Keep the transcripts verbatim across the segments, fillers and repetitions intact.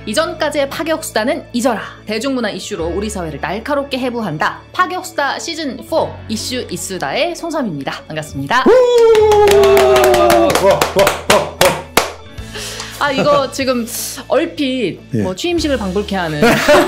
이전까지의 파격수다는 잊어라. 대중문화 이슈로 우리 사회를 날카롭게 해부한다. 파격수다 시즌 사 이슈 이수다의 송삼입니다. 반갑습니다. 아 이거 지금 얼핏 예. 뭐 취임식을 방불케 하는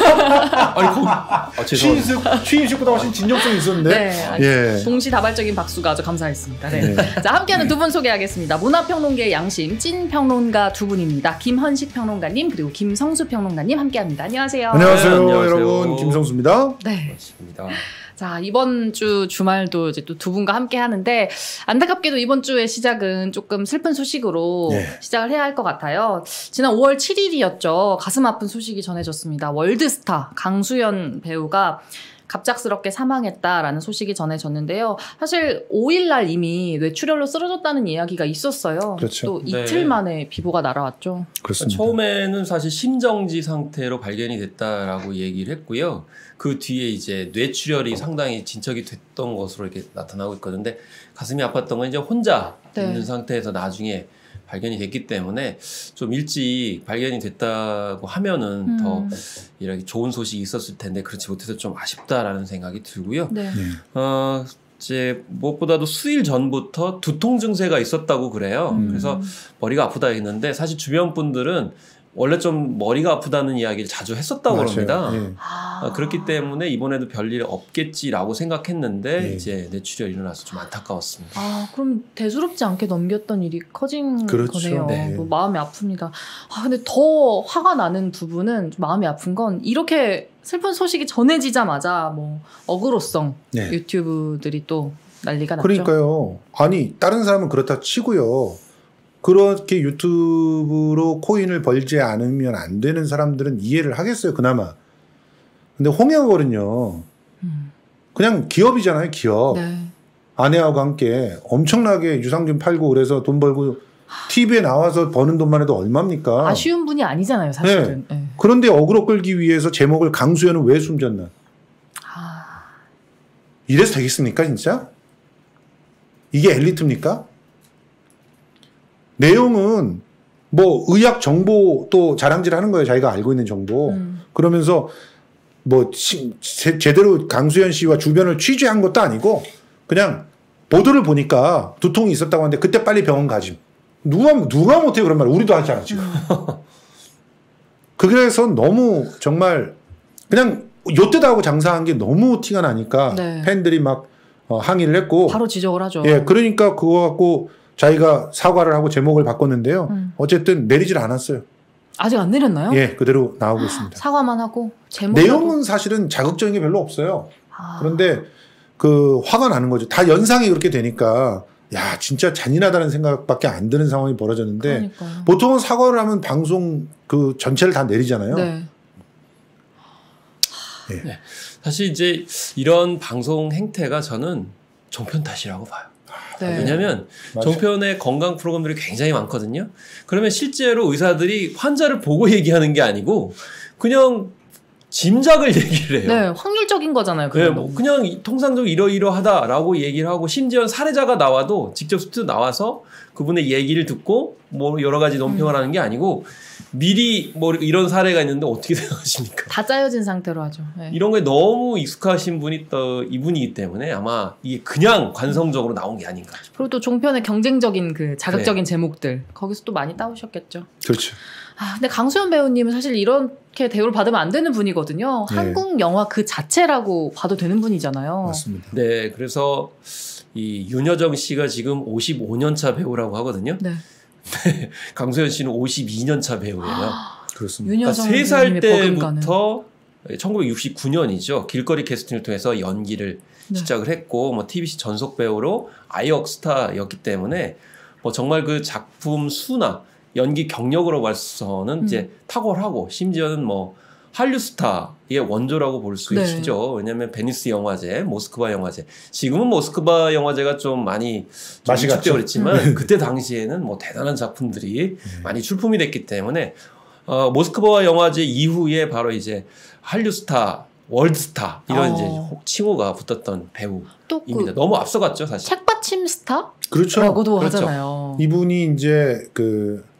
아니 거기 아, 취임식 취임식보다 훨씬 진정성이 있었는데 네, 아니, 예. 동시다발적인 박수가 아주 감사했습니다. 네. 예. 자 함께하는 두 분 소개하겠습니다. 문화평론계의 양심 찐 평론가 두 분입니다. 김헌식 평론가님 그리고 김성수 평론가님 함께합니다. 안녕하세요. 안녕하세요, 네, 안녕하세요. 여러분 김성수입니다. 네. 반갑습니다. 자 이번 주 주말도 이제 또 두 분과 함께 하는데 안타깝게도 이번 주의 시작은 조금 슬픈 소식으로 네. 시작을 해야 할 것 같아요. 지난 오월 칠일이었죠. 가슴 아픈 소식이 전해졌습니다. 월드스타 강수연 배우가 갑작스럽게 사망했다라는 소식이 전해졌는데요. 사실 오일날 이미 뇌출혈로 쓰러졌다는 이야기가 있었어요. 그렇죠. 또 이틀 네. 만에 비보가 날아왔죠. 그렇습니다. 처음에는 사실 심정지 상태로 발견이 됐다라고 얘기를 했고요. 그 뒤에 이제 뇌출혈이 상당히 진척이 됐던 것으로 이렇게 나타나고 있거든요. 근데 가슴이 아팠던 건 이제 혼자 네. 있는 상태에서 나중에 발견이 됐기 때문에 좀 일찍 발견이 됐다고 하면은 음. 더 이렇게 좋은 소식이 있었을 텐데 그렇지 못해서 좀 아쉽다라는 생각이 들고요. 네. 네. 어, 이제 무엇보다도 수일 전부터 두통 증세가 있었다고 그래요. 음. 그래서 머리가 아프다 했는데 사실 주변 분들은 원래 좀 머리가 아프다는 이야기를 자주 했었다고 맞아요. 그럽니다. 네. 아. 그렇기 때문에 이번에도 별일 없겠지라고 생각했는데 네. 이제 뇌출혈이 일어나서 좀 안타까웠습니다. 아 그럼 대수롭지 않게 넘겼던 일이 커진 그렇죠. 거네요. 네. 뭐 마음이 아픕니다. 아 근데 더 화가 나는 부분은 좀 마음이 아픈 건 이렇게 슬픈 소식이 전해지자마자 뭐 어그로성 네. 유튜브들이 또 난리가 났죠. 그러니까요. 아니 다른 사람은 그렇다 치고요. 그렇게 유튜브로 코인을 벌지 않으면 안 되는 사람들은 이해를 하겠어요, 그나마. 근데 홍역월은요, 음. 그냥 기업이잖아요, 기업. 네. 아내하고 함께 엄청나게 유산균 팔고 그래서 돈 벌고 티비에 나와서 버는 돈만 해도 얼마입니까? 아쉬운 분이 아니잖아요, 사실은. 네. 네. 그런데 어그로 끌기 위해서 제목을 강수연은 왜 숨졌나? 아... 이래서 되겠습니까, 진짜? 이게 엘리트입니까? 내용은 뭐 의학 정보 또 자랑질 하는 거예요. 자기가 알고 있는 정보. 음. 그러면서 뭐 시, 제, 제대로 강수연 씨와 주변을 취재한 것도 아니고 그냥 보도를 보니까 두통이 있었다고 하는데 그때 빨리 병원 가지. 누가 누가 못해 그런 말. 우리도 하잖아 지금. 음. 그래서 너무 정말 그냥 요때다 하고 장사한 게 너무 티가 나니까 네. 팬들이 막 어, 항의를 했고 바로 지적을 하죠. 예, 그러니까 그거 갖고 자기가 사과를 하고 제목을 바꿨는데요. 음. 어쨌든 내리질 않았어요. 아직 안 내렸나요? 예, 그대로 나오고 있습니다. 사과만 하고 제목 내용은 사실은 자극적인 게 별로 없어요. 아. 그런데 그 화가 나는 거죠. 다 연상이 그렇게 되니까 야 진짜 잔인하다는 생각밖에 안 드는 상황이 벌어졌는데 그러니까요. 보통은 사과를 하면 방송 그 전체를 다 내리잖아요. 네. 예. 네. 사실 이제 이런 방송 행태가 저는 종편 탓이라고 봐요. 네. 왜냐하면 맞아. 종편의 건강 프로그램들이 굉장히 많거든요. 그러면 실제로 의사들이 환자를 보고 얘기하는 게 아니고 그냥 짐작을 얘기를 해요. 네, 확률적인 거잖아요. 네, 뭐 그냥 통상적으로 이러이러하다라고 얘기를 하고 심지어 사례자가 나와도 직접 스튜디오 나와서 그분의 얘기를 듣고 뭐 여러 가지 논평을 음. 하는 게 아니고 미리 뭐 이런 사례가 있는데 어떻게 생각하십니까? 다 짜여진 상태로 하죠. 네. 이런 거에 너무 익숙하신 분이 또 이분이기 때문에 아마 이게 그냥 관성적으로 나온 게 아닌가. 그리고 또 종편의 경쟁적인 그 자극적인 네. 제목들 거기서 또 많이 따오셨겠죠. 그렇죠. 아, 근데 강수연 배우님은 사실 이렇게 대우를 받으면 안 되는 분이거든요. 네. 한국 영화 그 자체라고 봐도 되는 분이잖아요. 맞습니다. 네, 그래서 이 윤여정 씨가 지금 오십오 년 차 배우라고 하거든요. 네. 네, 강수연 씨는 오십이 년 차 배우예요. 그렇습니다. 그러니까 세 살 때부터 천구백육십구 년이죠. 길거리 캐스팅을 통해서 연기를 네. 시작을 했고 뭐 티비씨 전속 배우로 아이역 스타였기 때문에 뭐 정말 그 작품 수나 연기 경력으로 봐서는 음. 이제 탁월하고 심지어는 뭐 한류 스타의 원조라고 볼 수 네. 있죠. 왜냐하면 베니스 영화제, 모스크바 영화제. 지금은 모스크바 영화제가 좀 많이 맛이 갔죠. 그랬지만 그때 당시에는 뭐 대단한 작품들이 음. 많이 출품이 됐기 때문에 어, 모스크바 영화제 이후에 바로 이제 한류 스타, 월드 스타 이런 어. 이제 칭호가 붙었던 배우입니다. 그 너무 앞서갔죠, 사실. 책받침 스타? 그렇죠. 라고도 그렇죠. 하잖아요. 이분이 이제 그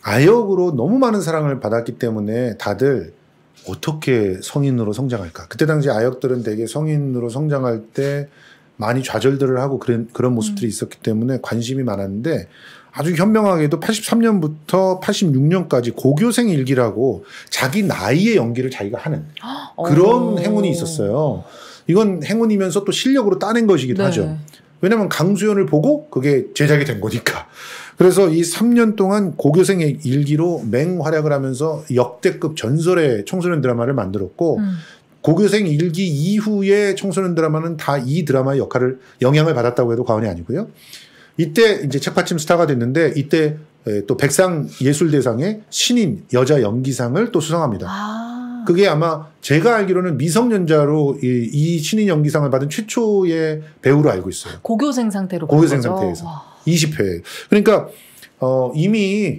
아역으로 너무 많은 사랑을 받았기 때문에 다들 어떻게 성인으로 성장할까? 그때 당시 아역들은 되게 성인으로 성장할 때 많이 좌절들을 하고 그런, 그런 모습들이 있었기 때문에 관심이 많았는데 아주 현명하게도 팔십삼 년부터 팔십육 년까지 고교생 일기라고 자기 나이의 연기를 자기가 하는 그런 행운이 있었어요. 이건 행운이면서 또 실력으로 따낸 것이기도 네. 하죠. 왜냐하면 강수연을 보고 그게 제작이 된 거니까. 그래서 이 삼 년 동안 고교생의 일기로 맹활약을 하면서 역대급 전설의 청소년 드라마를 만들었고 음. 고교생 일기 이후의 청소년 드라마는 다 이 드라마의 역할을 영향을 받았다고 해도 과언이 아니고요. 이때 이제 책받침 스타가 됐는데 이때 또 백상 예술대상의 신인 여자 연기상을 또 수상합니다. 아. 그게 아마 제가 알기로는 미성년자로 이, 이 신인 연기상을 받은 최초의 배우로 알고 있어요. 고교생 상태로. 고교생 상태에서. 와. 이십 회. 그러니까 어, 이미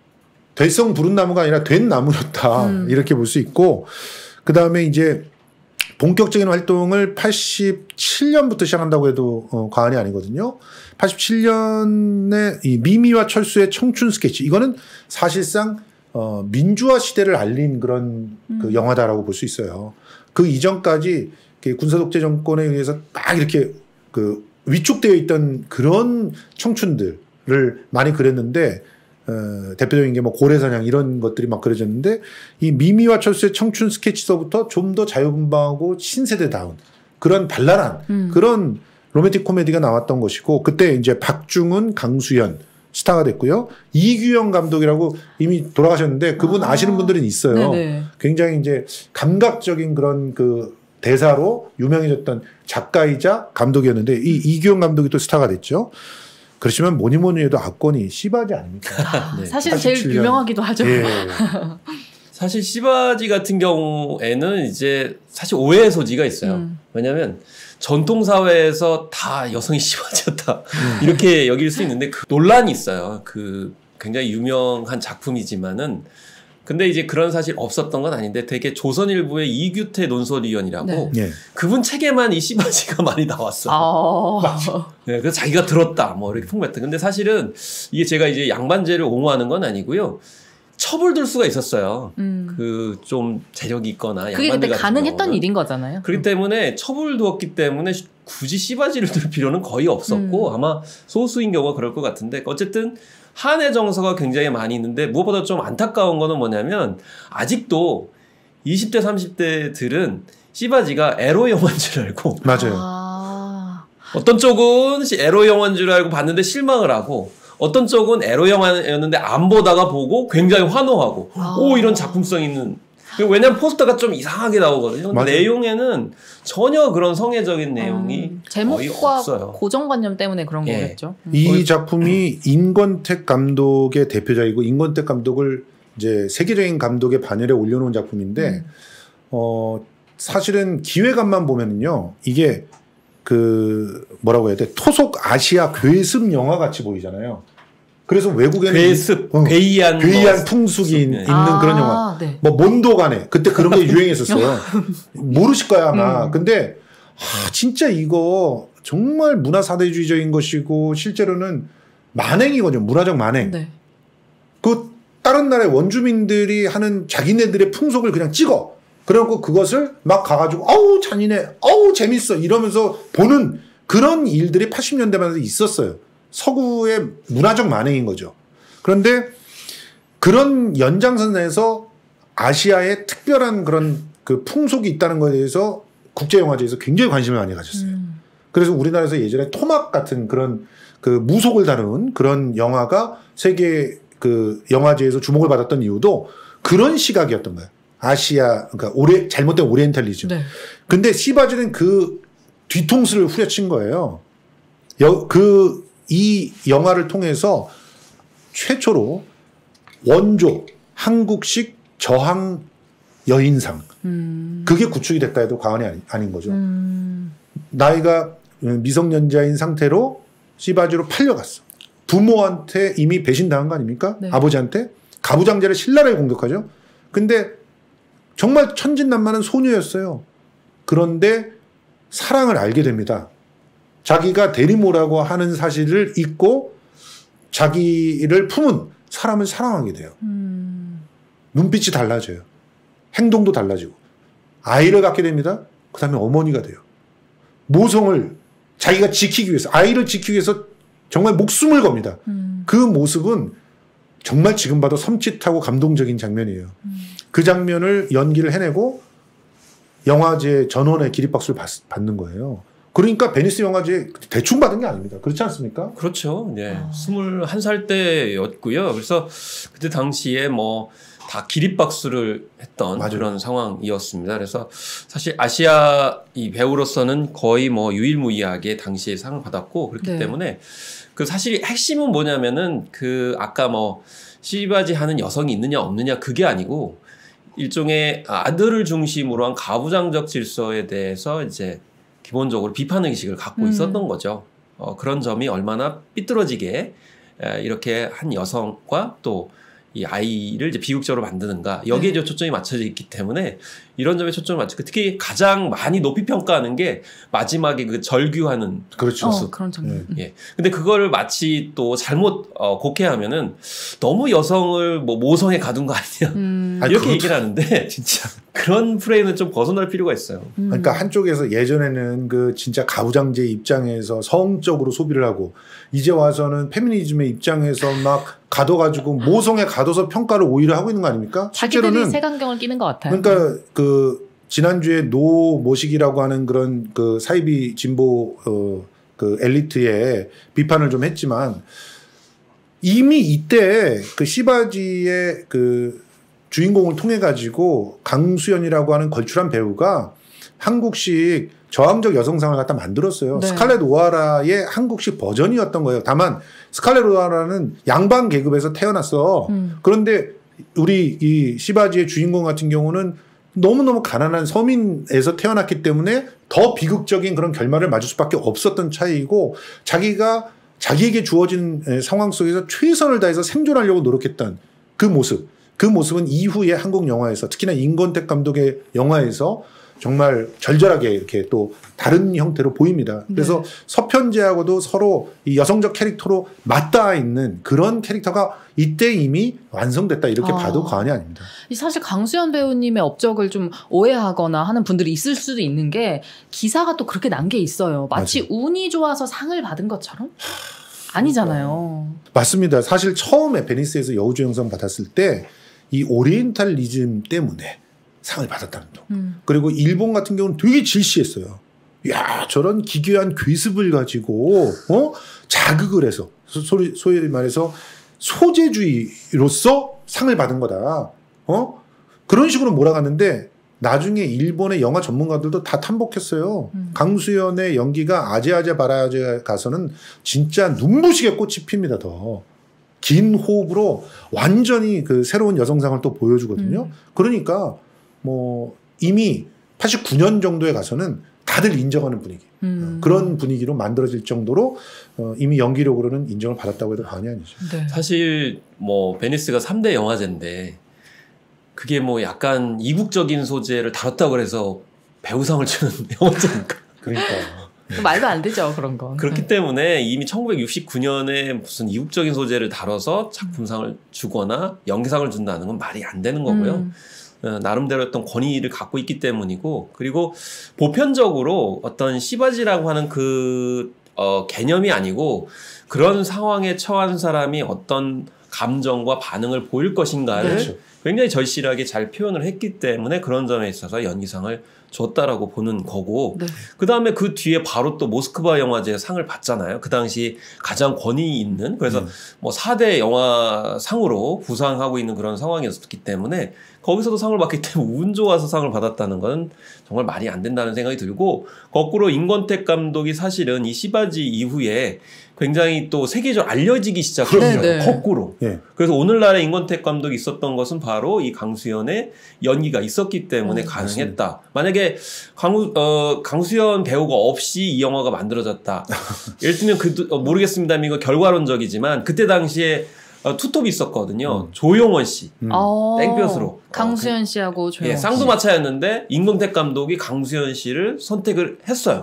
될성 부른 나무가 아니라 된 나무였다. 음. 이렇게 볼 수 있고 그 다음에 이제 본격적인 활동을 팔십칠 년부터 시작한다고 해도 어, 과언이 아니거든요. 팔십칠 년에 이 미미와 철수의 청춘 스케치. 이거는 사실상 어, 민주화 시대를 알린 그런 음. 그 영화다라고 볼 수 있어요. 그 이전까지 군사독재 정권에 의해서 막 이렇게 그 위축되어 있던 그런 청춘들을 많이 그렸는데 어, 대표적인 게 뭐 고래사냥 이런 것들이 막 그려졌는데 이 미미와 철수의 청춘 스케치서부터 좀 더 자유분방하고 신세대다운 그런 발랄한 음. 그런 로맨틱 코미디가 나왔던 것이고 그때 이제 박중훈, 강수연 스타가 됐고요. 이규영 감독이라고 이미 돌아가셨는데 그분 아. 아시는 분들은 있어요. 네네. 굉장히 이제 감각적인 그런 그 대사로 유명해졌던 작가이자 감독이었는데 이 이규영 감독이 또 스타가 됐죠. 그렇지만 뭐니 뭐니 해도 압권이 씨바지 아닙니까? 네. 사실은 제일 유명하기도 하죠. 예. 사실 씨바지 같은 경우에는 이제 사실 오해의 소지가 있어요. 음. 왜냐하면 전통사회에서 다 여성이 씨바지였다. 음. 이렇게 여길 수 있는데 그 논란이 있어요. 그 굉장히 유명한 작품이지만은 근데 이제 그런 사실 없었던 건 아닌데 되게 조선일보의 이규태 논설위원이라고 네. 네. 그분 책에만 이 씨바지가 많이 나왔어요. 아~ 네, 그래서 자기가 들었다 뭐 이렇게 풍부했다. 근데 사실은 이게 제가 이제 양반제를 옹호하는 건 아니고요. 처벌될 수가 있었어요. 음. 그 좀 재력이 있거나 그게 양반들 그때 가능했던 경우는. 일인 거잖아요. 그렇기 때문에 처벌두었기 때문에 굳이 씨바지를 들 필요는 거의 없었고 음. 아마 소수인 경우가 그럴 것 같은데 어쨌든 한의 정서가 굉장히 많이 있는데 무엇보다 좀 안타까운 거는 뭐냐면 아직도 이십 대 삼십 대들은 씨바지가 에로 영화인 줄 알고 맞아요. 아. 어떤 쪽은 에로 영화인 줄 알고 봤는데 실망을 하고 어떤 쪽은 에로 영화였는데 안 보다가 보고 굉장히 환호하고 아. 오 이런 작품성 있는 왜냐면 포스터가 좀 이상하게 나오거든요. 근데 내용에는 전혀 그런 성애적인 내용이 음, 거의 없어요. 고정관념 때문에 그런 예. 거겠죠. 음. 이 작품이 임권택 감독의 대표작이고 임권택 감독을 이제 세계적인 감독의 반열에 올려놓은 작품인데 음. 어, 사실은 기획안만 보면은요 이게 그 뭐라고 해야 돼 토속 아시아 괴습 영화 같이 보이잖아요. 그래서 외국에는 괴습, 어, 괴이한, 괴이한 뭐, 풍숙이 네. 있는 아, 그런 영화. 네. 뭐 몬도간에 그때 그런 게 유행했었어요. 모르실 거야 아마. 음. 근데 아, 진짜 이거 정말 문화 사대주의적인 것이고 실제로는 만행이거든요. 문화적 만행. 네. 그 다른 나라의 원주민들이 하는 자기네들의 풍속을 그냥 찍어. 그리고 그것을 막 가가지고 어우 잔인해, 어우 재밌어 이러면서 보는 그런 일들이 팔십 년대만 있었어요. 서구의 문화적 만행인 거죠. 그런데 그런 연장선에서 아시아의 특별한 그런 그 풍속이 있다는 것에 대해서 국제영화제에서 굉장히 관심을 많이 가졌어요. 음. 그래서 우리나라에서 예전에 토막 같은 그런 그 무속을 다룬 그런 영화가 세계 그 영화제에서 주목을 받았던 이유도 그런 시각이었던 거예요. 아시아, 그러니까 오레, 잘못된 오리엔탈리즘. 네. 근데 씨바지는 그 뒤통수를 후려친 거예요. 여, 그, 이 영화를 통해서 최초로 원조 한국식 저항 여인상 음. 그게 구축이 됐다 해도 과언이 아니, 아닌 거죠. 음. 나이가 미성년자인 상태로 씨바지로 팔려갔어. 부모한테 이미 배신당한 거 아닙니까? 네. 아버지한테 가부장제를 신랄하게 공격하죠. 근데 정말 천진난만한 소녀였어요. 그런데 사랑을 알게 됩니다. 자기가 대리모라고 하는 사실을 잊고 자기를 품은 사람을 사랑하게 돼요. 음. 눈빛이 달라져요. 행동도 달라지고. 아이를 갖게 됩니다. 그 다음에 어머니가 돼요. 모성을 자기가 지키기 위해서, 아이를 지키기 위해서 정말 목숨을 겁니다. 음. 그 모습은 정말 지금 봐도 섬찟하고 감동적인 장면이에요. 음. 그 장면을 연기를 해내고 영화제 전원의 기립박수를 받, 받는 거예요. 그러니까 베니스 영화제 대충 받은 게 아닙니다. 그렇지 않습니까? 그렇죠. 네. 아. 스물한 살 때였고요. 그래서 그때 당시에 뭐 다 기립박수를 했던 맞아요. 그런 상황이었습니다. 그래서 사실 아시아 이 배우로서는 거의 뭐 유일무이하게 당시에 상을 받았고 그렇기 네. 때문에 그 사실 핵심은 뭐냐면은 그 아까 뭐 시바지 하는 여성이 있느냐 없느냐 그게 아니고 일종의 아들을 중심으로 한 가부장적 질서에 대해서 이제 기본적으로 비판 의식을 갖고 음. 있었던 거죠. 어, 그런 점이 얼마나 삐뚤어지게 에, 이렇게 한 여성과 또 이 아이를 이제 비극적으로 만드는가 여기에 네. 이제 초점이 맞춰져 있기 때문에 이런 점에 초점을 맞추고 특히 가장 많이 높이 평가하는 게 마지막에 그 절규하는 그렇죠. 어, 그런 장면. 네. 예. 근데 그거를 마치 또 잘못 어, 곡해하면은 너무 여성을 뭐 모성에 가둔 거 아니냐 음. 아니, 이렇게 그것도- 얘기를 하는데 진짜 그런 프레임은 좀 벗어날 필요가 있어요. 음. 그러니까 한쪽에서 예전에는 그 진짜 가부장제 입장에서 성적으로 소비를 하고 이제 와서는 페미니즘의 입장에서 막 가둬가지고 모성에 가둬서 평가를 오히려 하고 있는 거 아닙니까? 자기들이 색안경을 끼는 것 같아요. 그러니까 그 지난주에 노 모식이라고 하는 그런 그 사이비 진보 어 그 엘리트의 비판을 좀 했지만 이미 이때 그 시바지의 그 주인공을 통해 가지고 강수연이라고 하는 걸출한 배우가 한국식 저항적 여성상을 갖다 만들었어요. 네. 스칼렛 오하라의 한국식 버전이었던 거예요. 다만 스칼렛 오하라는 양반 계급에서 태어났어. 음. 그런데 우리 이 시바지의 주인공 같은 경우는 너무너무 가난한 서민에서 태어났기 때문에 더 비극적인 그런 결말을 맞을 수밖에 없었던 차이고 자기가 자기에게 주어진 상황 속에서 최선을 다해서 생존하려고 노력했던 그 모습. 그 모습은 이후에 한국 영화에서 특히나 임권택 감독의 영화에서 정말 절절하게 이렇게 또 다른 형태로 보입니다. 그래서 네. 서편제하고도 서로 이 여성적 캐릭터로 맞닿아 있는 그런 캐릭터가 이때 이미 완성됐다 이렇게 아. 봐도 과언이 아닙니다. 사실 강수연 배우님의 업적을 좀 오해하거나 하는 분들이 있을 수도 있는 게 기사가 또 그렇게 난 게 있어요. 마치 운이 좋아서 상을 받은 것처럼? 아니잖아요. 맞습니다. 사실 처음에 베니스에서 여우조연상 받았을 때 이 오리엔탈리즘 때문에 상을 받았다는 거. 음. 그리고 일본 같은 경우는 되게 질시했어요. 야, 저런 기괴한 괴습을 가지고 어? 자극을 해서 소, 소리, 소위 말해서 소재주의로서 상을 받은 거다. 어? 그런 식으로 몰아갔는데 나중에 일본의 영화 전문가들도 다 탐복했어요. 음. 강수연의 연기가 아제아제 바라제 가서는 진짜 눈부시게 꽃이 핍니다. 더. 긴 호흡으로 완전히 그 새로운 여성상을 또 보여주거든요. 음. 그러니까 뭐 이미 팔십구 년 정도에 가서는 다들 인정하는 분위기. 음. 그런 분위기로 만들어질 정도로 어, 이미 연기력으로는 인정을 받았다고 해도 과언이 아니죠. 네. 사실 뭐 베니스가 삼 대 영화제인데 그게 뭐 약간 이국적인 소재를 다뤘다고 해서 배우상을 주는 영화제니까. 그러니까 말도 안 되죠, 그런 건. 그렇기 때문에 이미 천구백육십구 년에 무슨 이국적인 소재를 다뤄서 작품상을 주거나 연기상을 준다는 건 말이 안 되는 거고요. 음. 어, 나름대로 어떤 권위를 갖고 있기 때문이고, 그리고 보편적으로 어떤 시바지라고 하는 그 어, 개념이 아니고 그런 상황에 처한 사람이 어떤 감정과 반응을 보일 것인가를 그렇죠. 굉장히 절실하게 잘 표현을 했기 때문에 그런 점에 있어서 연기상을 줬다라고 보는 거고, 네. 그 다음에 그 뒤에 바로 또 모스크바 영화제 상을 받잖아요. 그 당시 가장 권위 있는, 그래서 음. 뭐 사 대 영화상으로 부상하고 있는 그런 상황이었기 때문에 거기서도 상을 받기 때문에 운 좋아서 상을 받았다는 건 정말 말이 안 된다는 생각이 들고, 거꾸로 임권택 감독이 사실은 이 시바지 이후에 굉장히 또 세계적으로 알려지기 시작했어요. 네, 네. 거꾸로. 예. 그래서 오늘날의 임권택 감독이 있었던 것은 바로 이 강수연의 연기가 있었기 때문에 음, 가능했다. 만약에 강우, 어, 강수연 배우가 없이 이 영화가 만들어졌다. 예를 들면 그 어, 모르겠습니다만 이거 결과론적이지만 그때 당시에 어, 투톱이 있었거든요. 음. 조용원 씨. 음. 어, 땡볕으로. 강수연 씨하고 조용 예, 쌍두마차였는데 임권택 감독이 강수연 씨를 선택을 했어요. 어.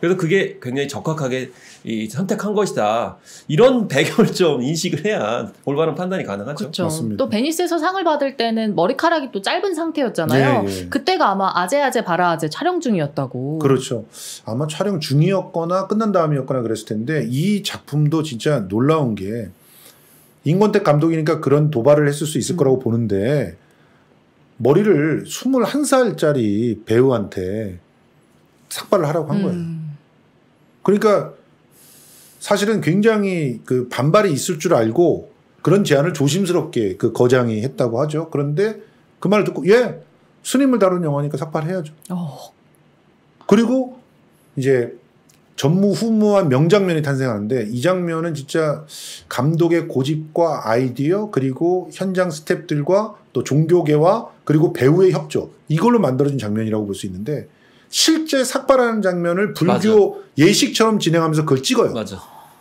그래서 그게 굉장히 적확하게 이 선택한 것이다. 이런 배경을 좀 인식을 해야 올바른 판단이 가능하죠. 그렇죠. 맞습니다. 또 베니스에서 상을 받을 때는 머리카락이 또 짧은 상태였잖아요. 예, 예. 그때가 아마 아재아재 바라아재 촬영 중이었다고. 그렇죠. 아마 촬영 중이었거나 끝난 다음이었거나 그랬을 텐데 이 작품도 진짜 놀라운 게 임권택 감독이니까 그런 도발을 했을 수 있을 음. 거라고 보는데 머리를 스물한 살짜리 배우한테 삭발을 하라고 한 거예요. 음. 그러니까 사실은 굉장히 그 반발이 있을 줄 알고 그런 제안을 조심스럽게 그 거장이 했다고 하죠. 그런데 그 말을 듣고 예 스님을 다루는 영화니까 삭발해야죠. 어. 그리고 이제 전무후무한 명장면이 탄생하는데 이 장면은 진짜 감독의 고집과 아이디어 그리고 현장 스태프들과 또 종교계와 그리고 배우의 협조 이걸로 만들어진 장면이라고 볼 수 있는데 실제 삭발하는 장면을 불교 맞아. 예식처럼 진행하면서 그걸 찍어요. 맞아.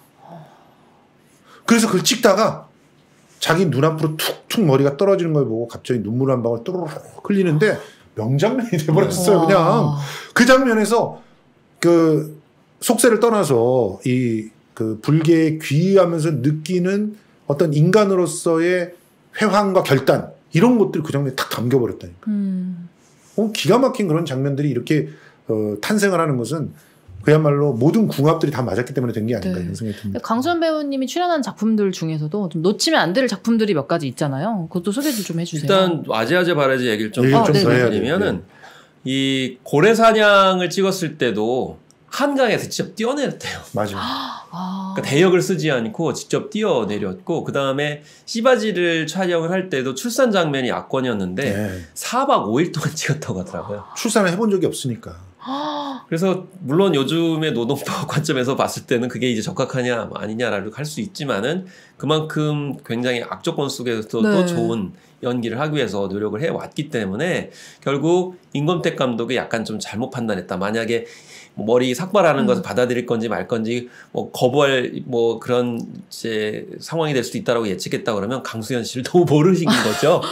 그래서 그걸 찍다가 자기 눈앞으로 툭툭 머리가 떨어지는 걸 보고 갑자기 눈물 한 방울 또르르 흘리는데 명장면이 돼버렸어요. 와. 그냥 그 장면에서 그 속세를 떠나서 이 그 불교에 귀의하면서 느끼는 어떤 인간으로서의 회황과 결단 이런 것들이 그 장면에 탁 담겨버렸다니까. 음. 어, 기가 막힌 그런 장면들이 이렇게 어, 탄생을 하는 것은 그야말로 모든 궁합들이 다 맞았기 때문에 된 게 아닌가 네. 이런 생각이 듭니다. 강수현 배우님이 출연한 작품들 중에서도 좀 놓치면 안 될 작품들이 몇 가지 있잖아요. 그것도 소개도 좀 해주세요. 일단 아재아재 바라지 얘기를 좀 얘기를 좀 더 해야 드리면은 돼요. 이 고래 사냥을 찍었을 때도 한강에서 직접 뛰어내렸대요. 맞아요. 아. 그러니까 대역을 쓰지 않고 직접 뛰어내렸고 그 다음에 씨바지를 촬영을 할 때도 출산 장면이 압권이었는데 네. 사박 오일 동안 찍었다고 하더라고요. 출산을 해본 적이 없으니까. 그래서 물론 요즘의 노동법 관점에서 봤을 때는 그게 이제 적합하냐 아니냐라고 할 수 있지만은 그만큼 굉장히 악조건 속에서도 네. 좋은 연기를 하기 위해서 노력을 해왔기 때문에 결국 임권택 감독이 약간 좀 잘못 판단했다. 만약에 뭐 머리 삭발하는 음. 것을 받아들일 건지 말 건지 뭐 거부할 뭐 그런 이제 상황이 될 수도 있다라고 예측했다 그러면 강수현 씨를 너무 모르신 거죠.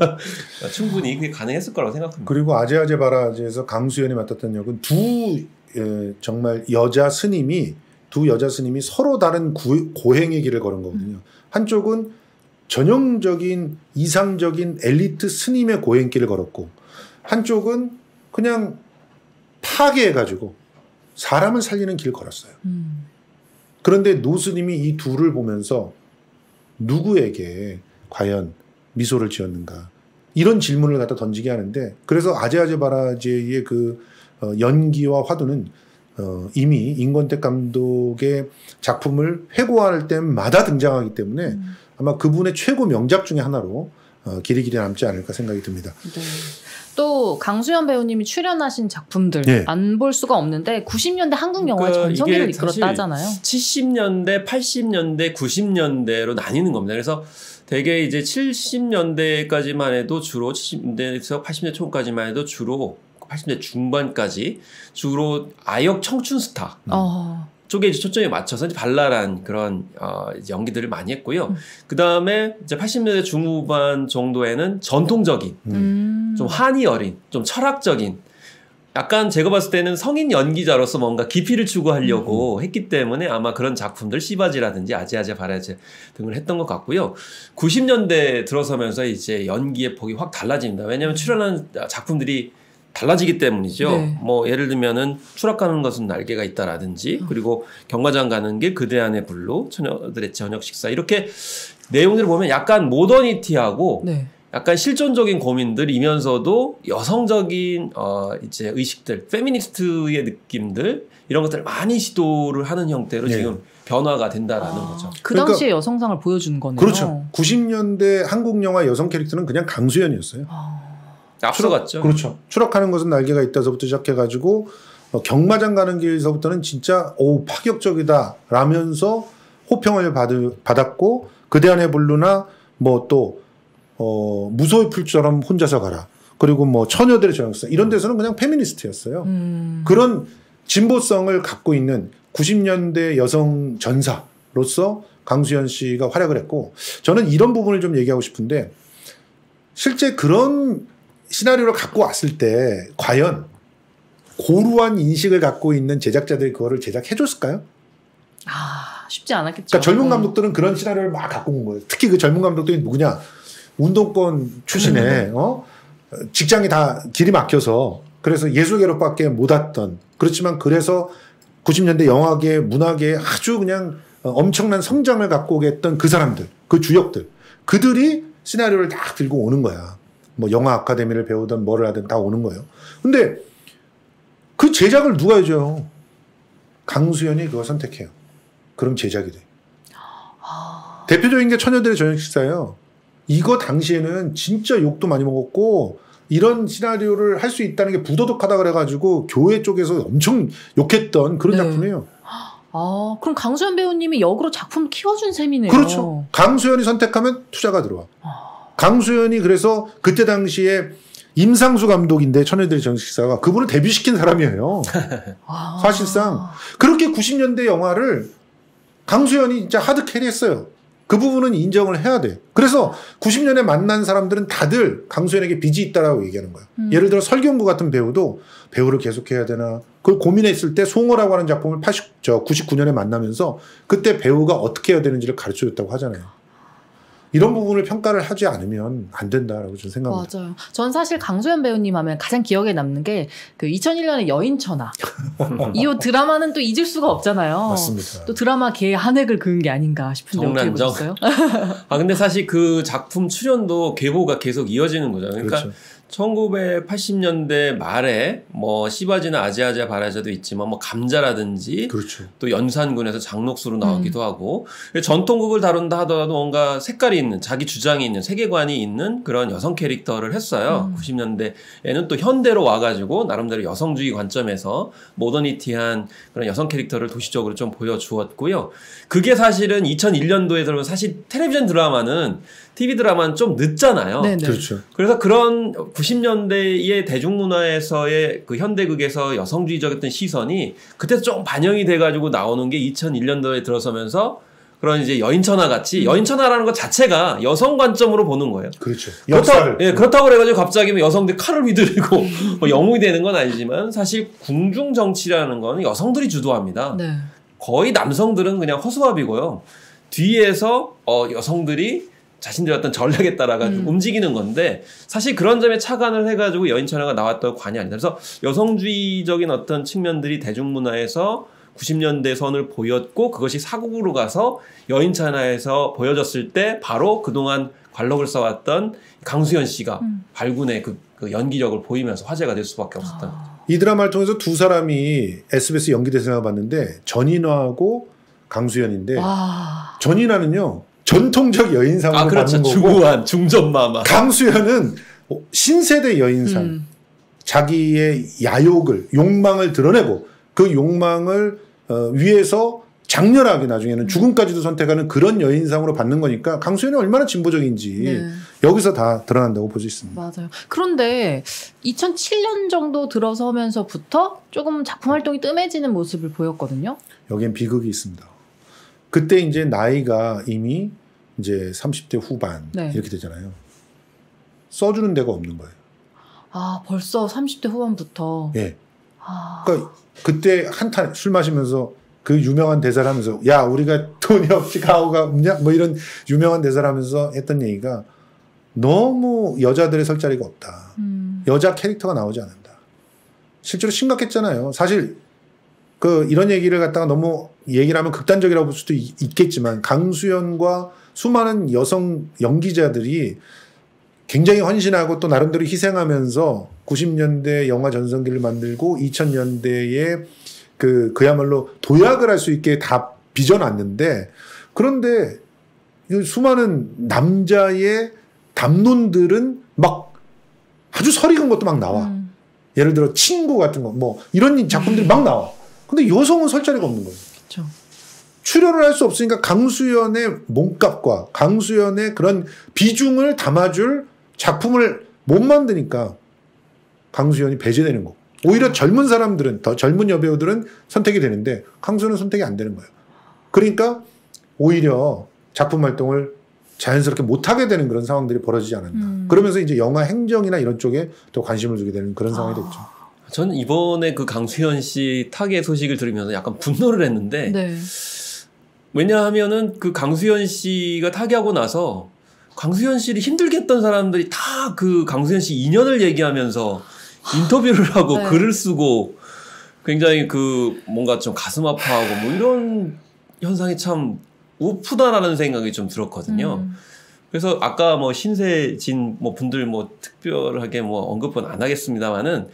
충분히 그게 가능했을 거라고 생각합니다. 그리고 아재아재 바라지에서 강수연이 맡았던 역은 두 에, 정말 여자 스님이 두 여자 스님이 서로 다른 구, 고행의 길을 걸은 거거든요. 한쪽은 전형적인 이상적인 엘리트 스님의 고행길을 걸었고 한쪽은 그냥 파괴해가지고 사람을 살리는 길을 걸었어요. 음. 그런데 노스님이 이 둘을 보면서 누구에게 과연 미소를 지었는가 이런 질문을 갖다 던지게 하는데 그래서 아재아재 바라지의 그 어, 연기와 화두는 어, 이미 임권택 감독의 작품을 회고할 때마다 등장하기 때문에 음. 아마 그분의 최고 명작 중에 하나로 어, 길이 길이 남지 않을까 생각이 듭니다. 네. 또 강수현 배우님이 출연하신 작품들 네. 안 볼 수가 없는데 구십 년대 한국 영화의 그러니까 전성기를 이게 이끌었다 사실 하잖아요. 칠십 년대, 팔십 년대, 구십 년대로 나뉘는 겁니다. 그래서 되게 이제 칠십 년대까지만 해도 주로 칠십 년대에서 팔십 년대 초까지만 해도 주로 팔십 년대 중반까지 주로 아역 청춘 스타 어. 쪽에 이제 초점이 맞춰서 이제 발랄한 그런 어, 이제 연기들을 많이 했고요. 음. 그 다음에 이제 팔십 년대 중후반 정도에는 전통적인 음. 좀 한이 어린, 좀 철학적인 약간 제가 봤을 때는 성인 연기자로서 뭔가 깊이를 추구하려고 음. 했기 때문에 아마 그런 작품들 씨바지라든지 아재아재 바라지 등을 했던 것 같고요. 구십 년대 들어서면서 이제 연기의 폭이 확 달라집니다. 왜냐하면 출연한 작품들이 달라지기 때문이죠. 네. 뭐 예를 들면은 추락하는 것은 날개가 있다라든지 음. 그리고 경마장 가는 길 그대 안의 불로 처녀들의 저녁 식사 이렇게 내용들을 보면 약간 모더니티하고 네. 약간 실존적인 고민들이면서도 여성적인 어 이제 의식들, 페미니스트의 느낌들 이런 것들을 많이 시도를 하는 형태로 네. 지금 변화가 된다라는 아, 거죠. 그 그러니까- 당시의 여성상을 보여주는 거네요. 그렇죠. 구십 년대 한국 영화 여성 캐릭터는 그냥 강수연이었어요. 아. 앞서갔죠. 그렇죠. 추락하는 것은 날개가 있다서부터 시작해가지고 어, 경마장 가는 길서부터는 진짜 오 파격적이다 라면서 호평을 받, 받았고 그대 안의 블루나 뭐 또 어, 무소의 풀처럼 혼자서 가라. 그리고 뭐 처녀들의 저녁사 이런 데서는 그냥 페미니스트였어요. 음. 그런 진보성을 갖고 있는 구십 년대 여성 전사로서 강수연 씨가 활약을 했고 저는 이런 부분을 좀 얘기하고 싶은데 실제 그런 시나리오를 갖고 왔을 때 과연 고루한 인식을 갖고 있는 제작자들이 그거를 제작해줬을까요? 아, 쉽지 않았겠죠. 그러니까 젊은 감독들은 그런 시나리오를 막 갖고 온 거예요. 특히 그 젊은 감독들이 누구냐? 운동권 출신에 어? 직장이 다 길이 막혀서 그래서 예술계로밖에 못 왔던 그렇지만 그래서 구십 년대 영화계, 문화계에 아주 그냥 엄청난 성장을 갖고 오겠던 그 사람들, 그 주역들, 그들이 시나리오를 다 들고 오는 거야. 뭐 영화 아카데미를 배우든 뭐를 하든 다 오는 거예요. 근데 그 제작을 누가 해줘요? 강수연이 그걸 선택해요. 그럼 제작이 돼. 아... 대표적인 게 처녀들의 저녁 식사예요. 이거 당시에는 진짜 욕도 많이 먹었고 이런 시나리오를 할 수 있다는 게 부도덕하다 그래가지고 교회 쪽에서 엄청 욕했던 그런 네. 작품이에요. 아, 그럼 강수연 배우님이 역으로 작품 키워준 셈이네요. 그렇죠. 강수연이 선택하면 투자가 들어와. 아... 강수연이 그래서 그때 당시에 임상수 감독인데 처녀들의 저녁 식사가 그분을 데뷔시킨 사람이에요. 아... 사실상 그렇게 구십 년대 영화를 강수연이 진짜 하드 캐리했어요. 그 부분은 인정을 해야 돼. 그래서 구십 년에 만난 사람들은 다들 강수연에게 빚이 있다라고 얘기하는 거야. 음. 예를 들어 설경구 같은 배우도 배우를 계속해야 되나 그걸 고민했을 때 송어라고 하는 작품을 팔십, 저 구십구 년에 만나면서 그때 배우가 어떻게 해야 되는지를 가르쳐줬다고 하잖아요. 이런 부분을 평가를 하지 않으면 안 된다라고 저는 생각합니다. 맞아요. 전 사실 강수연 배우님 하면 가장 기억에 남는 게 그 이천일 년에 여인천하. 이 드라마는 또 잊을 수가 없잖아요. 맞습니다. 또 드라마계의 한 획을 그은 게 아닌가 싶은데 어떻게 보셨어요? 아 근데 사실 그 작품 출연도 계보가 계속 이어지는 거죠. 그러니까 그렇죠. 천구백팔십 년대 말에 뭐 시바지나 아지아자 바라자도 있지만 뭐 감자라든지 그렇죠. 또 연산군에서 장록수로 나오기도 음. 하고 전통극을 다룬다 하더라도 뭔가 색깔이 있는 자기 주장이 있는 세계관이 있는 그런 여성 캐릭터를 했어요. 음. 구십 년대에는 또 현대로 와가지고 나름대로 여성주의 관점에서 모더니티한 그런 여성 캐릭터를 도시적으로 좀 보여주었고요. 그게 사실은 이천일 년도에 들어서 사실 텔레비전 드라마는 티비 드라마는 좀 늦잖아요. 네네. 그렇죠. 그래서 그런 구십 년대의 대중문화에서의 그 현대극에서 여성주의적이었던 시선이 그때 좀 반영이 돼가지고 나오는 게 이천일 년도에 들어서면서 그런 이제 여인천하 같이 음. 여인천하라는 것 자체가 여성 관점으로 보는 거예요. 그렇죠. 그렇다, 예, 그렇다고 그래가지고 갑자기 뭐 여성들 칼을 휘두르고 뭐 영웅이 되는 건 아니지만 사실 궁중 정치라는 건 여성들이 주도합니다. 네. 거의 남성들은 그냥 허수아비고요. 뒤에서 어, 여성들이 자신들의 어떤 전략에 따라가 음. 움직이는 건데 사실 그런 점에 착안을 해가지고 여인천하가 나왔던 관이 아니다. 그래서 여성주의적인 어떤 측면들이 대중문화에서 구십 년대 선을 보였고 그것이 사국으로 가서 여인천하에서 보여졌을 때 바로 그동안 관록을 쌓았던 강수연 씨가 음. 발군의 그, 그 연기력을 보이면서 화제가 될 수밖에 없었던 거죠. 아. 이 드라마를 통해서 두 사람이 에스비에스 연기대상을 받는데 전인화하고 강수연인데 와. 전인화는요. 전통적 여인상으로 아, 그렇죠. 받는 거고 중후한 중전마마. 강수연은 신세대 여인상. 음. 자기의 야욕을 욕망을 드러내고 그 욕망을 어, 위해서 장렬하게 나중에는 음. 죽음까지도 선택하는 그런 여인상으로 받는 거니까 강수연이 얼마나 진보적인지 네. 여기서 다 드러난다고 볼 수 있습니다. 맞아요. 그런데 이천칠 년 정도 들어서면서부터 조금 작품 활동이 뜸해지는 모습을 보였거든요. 여기엔 비극이 있습니다. 그때 이제 나이가 이미 이제 삼십 대 후반 네. 이렇게 되잖아요. 써주는 데가 없는 거예요. 아, 벌써 삼십 대 후반부터. 예. 네. 아... 그러니까 그때 한탄 술 마시면서 그 유명한 대사를 하면서 야 우리가 돈이 없지 가오가 없냐 뭐 이런 유명한 대사를 하면서 했던 얘기가 너무 여자들의 설 자리가 없다. 음. 여자 캐릭터가 나오지 않는다. 실제로 심각했잖아요. 사실 그 이런 얘기를 갖다가 너무 얘기를 하면 극단적이라고 볼 수도 있, 있겠지만 강수연과 수많은 여성 연기자들이 굉장히 헌신하고 또 나름대로 희생하면서 구십 년대 영화 전성기를 만들고 이천 년대에 그 그야말로 도약을 할 수 있게 다 빚어놨는데 그런데 이 수많은 남자의 담론들은 막 아주 설익은 것도 막 나와. 음. 예를 들어 친구 같은 거 뭐 이런 작품들이 막 나와. 근데 여성은 설 자리가 없는 거예요. 그렇죠. 출연을 할 수 없으니까 강수연의 몸값과 강수연의 그런 비중을 담아줄 작품을 못 만드니까 강수연이 배제되는 거고 오히려 젊은 사람들은 더 젊은 여배우들은 선택이 되는데 강수연은 선택이 안 되는 거예요. 그러니까 오히려 작품 활동을 자연스럽게 못하게 되는 그런 상황들이 벌어지지 않았나. 음. 그러면서 이제 영화 행정이나 이런 쪽에 또 관심을 두게 되는 그런 상황이 됐죠. 저는 이번에 그 강수현 씨 타계 소식을 들으면서 약간 분노를 했는데 네. 왜냐하면은 그 강수현 씨가 타계하고 나서 강수현 씨를 힘들게 했던 사람들이 다 그 강수현 씨 인연을 얘기하면서 인터뷰를 하고 네. 글을 쓰고 굉장히 그 뭔가 좀 가슴 아파하고 뭐 이런 현상이 참 우프다라는 생각이 좀 들었거든요. 음. 그래서 아까 뭐 신세진 뭐 분들 뭐 특별하게 뭐 언급은 안 하겠습니다만은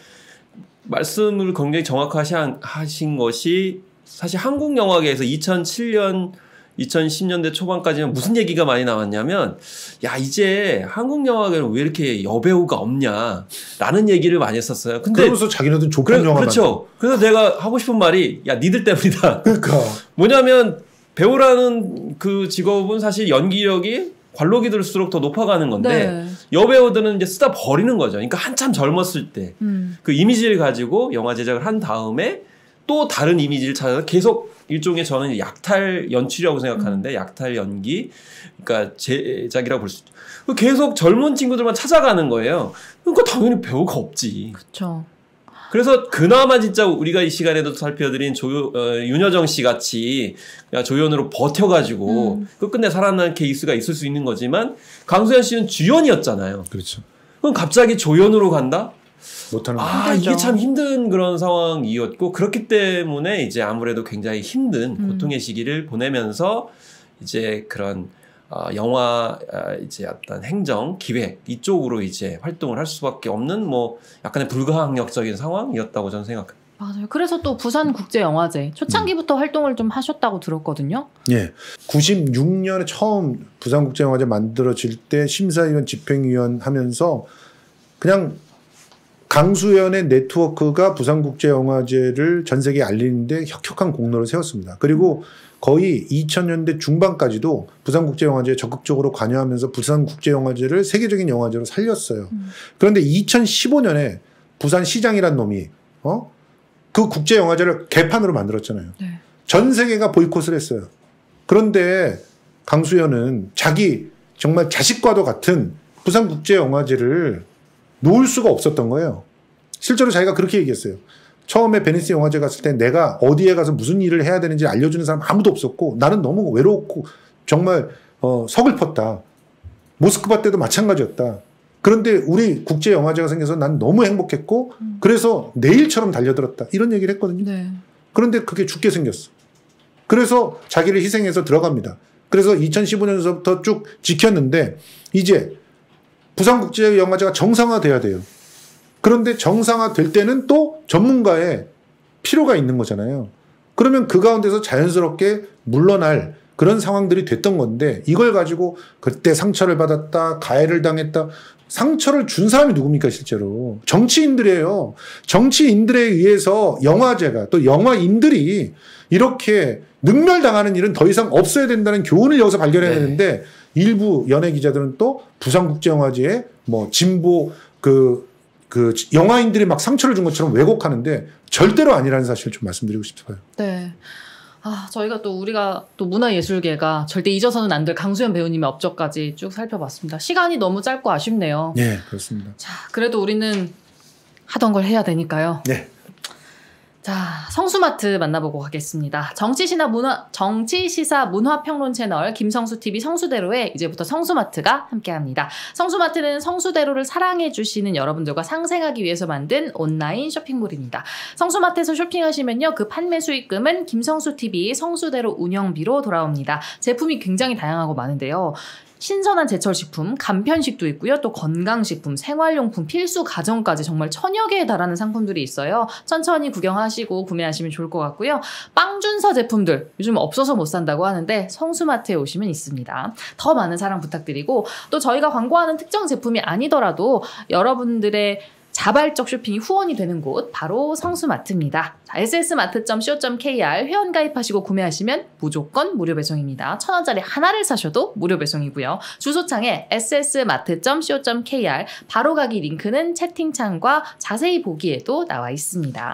말씀을 굉장히 정확하시 하신 것이 사실 한국 영화계에서 이천칠 년 이천십 년대 초반까지는 무슨 얘기가 많이 나왔냐면 야 이제 한국 영화계는 왜 이렇게 여배우가 없냐라는 얘기를 많이 했었어요. 근데 그러면서 자기네들은 조건 그래, 영화 그렇죠. 그래서 내가 하고 싶은 말이 야 니들 때문이다. 그러니까 뭐냐면 배우라는 그 직업은 사실 연기력이 관록이 들수록 더 높아가는 건데 네. 여배우들은 이제 쓰다 버리는 거죠. 그러니까 한참 젊었을 때 그 음. 이미지를 가지고 영화 제작을 한 다음에 또 다른 이미지를 찾아서 계속 일종의 저는 약탈 연출이라고 생각하는데 음. 약탈 연기, 그러니까 제작이라고 볼 수 있죠. 계속 젊은 친구들만 찾아가는 거예요. 그러니까 당연히 배우가 없지. 그렇죠. 그래서 그나마 진짜 우리가 이 시간에도 살펴드린 조, 어, 윤여정 씨 같이 그냥 조연으로 버텨가지고 음. 끝끝내 살아난 케이스가 있을 수 있는 거지만 강수현 씨는 주연이었잖아요. 그렇죠. 그럼 갑자기 조연으로 간다? 못하는 거. 아, 힘들죠. 이게 참 힘든 그런 상황이었고, 그렇기 때문에 이제 아무래도 굉장히 힘든 음. 고통의 시기를 보내면서 이제 그런 어, 영화 어, 이제 어떤 행정, 기획 이쪽으로 이제 활동을 할 수밖에 없는 뭐 약간의 불가항력적인 상황이었다고 저는 생각합니다. 맞아요. 그래서 또 부산국제영화제 초창기부터 음. 활동을 좀 하셨다고 들었거든요. 예. 구십육 년에 처음 부산국제영화제 만들어질 때 심사위원 집행위원 하면서 그냥 강수연의 네트워크가 부산국제영화제를 전 세계에 알리는데 혁혁한 공로를 세웠습니다. 그리고 거의 이천 년대 중반까지도 부산국제영화제에 적극적으로 관여하면서 부산국제영화제를 세계적인 영화제로 살렸어요. 음. 그런데 이천십오 년에 부산시장이란 놈이 어? 그 국제영화제를 개판으로 만들었잖아요. 네. 전 세계가 보이콧을 했어요. 그런데 강수연은 자기 정말 자식과도 같은 부산국제영화제를 놓을 수가 없었던 거예요. 실제로 자기가 그렇게 얘기했어요. 처음에 베니스 영화제 갔을 때 내가 어디에 가서 무슨 일을 해야 되는지 알려주는 사람 아무도 없었고 나는 너무 외롭고 정말 어, 서글펐다. 모스크바 때도 마찬가지였다. 그런데 우리 국제영화제가 생겨서 난 너무 행복했고 음. 그래서 내일처럼 달려들었다. 이런 얘기를 했거든요. 네. 그런데 그게 죽게 생겼어. 그래서 자기를 희생해서 들어갑니다. 그래서 이천십오 년서부터 쭉 지켰는데 이제 부산국제영화제가 정상화돼야 돼요. 그런데 정상화될 때는 또 전문가의 필요가 있는 거잖아요. 그러면 그 가운데서 자연스럽게 물러날 그런 상황들이 됐던 건데 이걸 가지고 그때 상처를 받았다, 가해를 당했다. 상처를 준 사람이 누굽니까 실제로? 정치인들이에요. 정치인들에 의해서 영화제가 또 영화인들이 이렇게 능멸당하는 일은 더 이상 없어야 된다는 교훈을 여기서 발견해야 되는데 네. 일부 연예 기자들은 또 부산국제영화제에 뭐 진보 그, 그 영화인들이 막 상처를 준 것처럼 왜곡하는데 절대로 아니라는 사실을 좀 말씀드리고 싶어요. 네. 아, 저희가 또 우리가 또 문화예술계가 절대 잊어서는 안 될 강수연 배우님의 업적까지 쭉 살펴봤습니다. 시간이 너무 짧고 아쉽네요. 네, 그렇습니다. 자, 그래도 우리는 하던 걸 해야 되니까요. 네. 자, 성수마트 만나보고 가겠습니다. 정치시사 문화, 정치시사 문화평론 채널 김성수티비 성수대로에 이제부터 성수마트가 함께합니다. 성수마트는 성수대로를 사랑해주시는 여러분들과 상생하기 위해서 만든 온라인 쇼핑몰입니다. 성수마트에서 쇼핑하시면요, 그 판매 수익금은 김성수티비 성수대로 운영비로 돌아옵니다. 제품이 굉장히 다양하고 많은데요. 신선한 제철식품, 간편식도 있고요. 또 건강식품, 생활용품, 필수 가전까지 정말 천여 개에 달하는 상품들이 있어요. 천천히 구경하시고 구매하시면 좋을 것 같고요. 빵준서 제품들 요즘 없어서 못 산다고 하는데 성수마트에 오시면 있습니다. 더 많은 사랑 부탁드리고 또 저희가 광고하는 특정 제품이 아니더라도 여러분들의 자발적 쇼핑이 후원이 되는 곳 바로 성수마트입니다. 에스에스마트 닷 씨오 닷 케이알 회원 가입하시고 구매하시면 무조건 무료 배송입니다. 천 원짜리 하나를 사셔도 무료 배송이고요. 주소창에 에스에스마트 닷 씨오 닷 케이알 바로 가기 링크는 채팅창과 자세히 보기에도 나와 있습니다.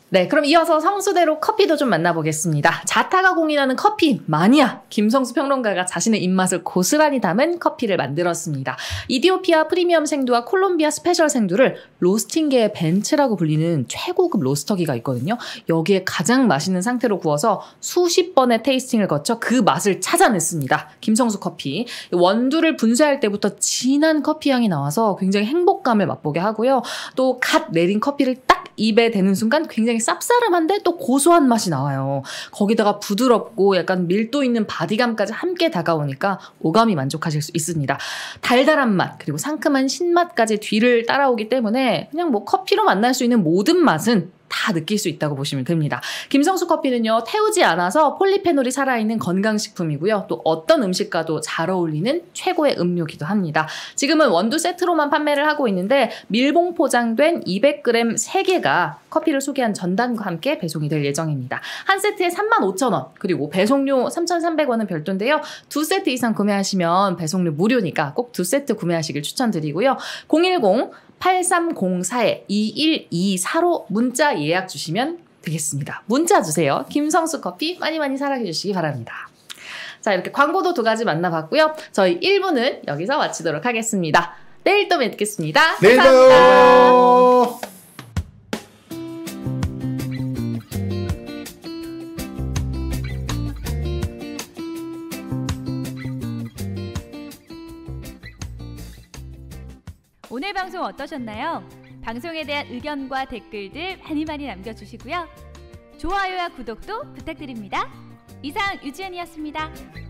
네, 그럼 이어서 성수대로 커피도 좀 만나보겠습니다. 자타가 공인하는 커피 마니아 김성수 평론가가 자신의 입맛을 고스란히 담은 커피를 만들었습니다. 이디오피아 프리미엄 생두와 콜롬비아 스페셜 생두를 로스팅계의 벤츠라고 불리는 최고급 로스터기가 있거든요. 여기에 가장 맛있는 상태로 구워서 수십 번의 테이스팅을 거쳐 그 맛을 찾아냈습니다. 김성수 커피. 원두를 분쇄할 때부터 진한 커피 향이 나와서 굉장히 행복감을 맛보게 하고요. 또 갓 내린 커피를 딱 입에 대는 순간 굉장히 쌉싸름한데 또 고소한 맛이 나와요. 거기다가 부드럽고 약간 밀도 있는 바디감까지 함께 다가오니까 오감이 만족하실 수 있습니다. 달달한 맛 그리고 상큼한 신맛까지 뒤를 따라오기 때문에 그냥 뭐 커피로 만날 수 있는 모든 맛은 다 느낄 수 있다고 보시면 됩니다. 김성수 커피는요, 태우지 않아서 폴리페놀이 살아있는 건강식품이고요. 또 어떤 음식과도 잘 어울리는 최고의 음료기도 합니다. 지금은 원두 세트로만 판매를 하고 있는데 밀봉 포장된 이백 그램 세 개가 커피를 소개한 전단과 함께 배송이 될 예정입니다. 한 세트에 삼만 오천 원 그리고 배송료 삼천삼백 원은 별도인데요. 두 세트 이상 구매하시면 배송료 무료니까 꼭 두 세트 구매하시길 추천드리고요. 공일공 팔삼공사 이일이사로 문자 예약 주시면 되겠습니다. 문자 주세요. 김성수 커피 많이 많이 사랑해 주시기 바랍니다. 자, 이렇게 광고도 두 가지 만나봤고요. 저희 일 부는 여기서 마치도록 하겠습니다. 내일 또 뵙겠습니다. 내일 봐요. 오늘 방송 어떠셨나요? 방송에 대한 의견과 댓글들 많이 많이 남겨주시고요. 좋아요와 구독도 부탁드립니다. 이상 유지연이었습니다.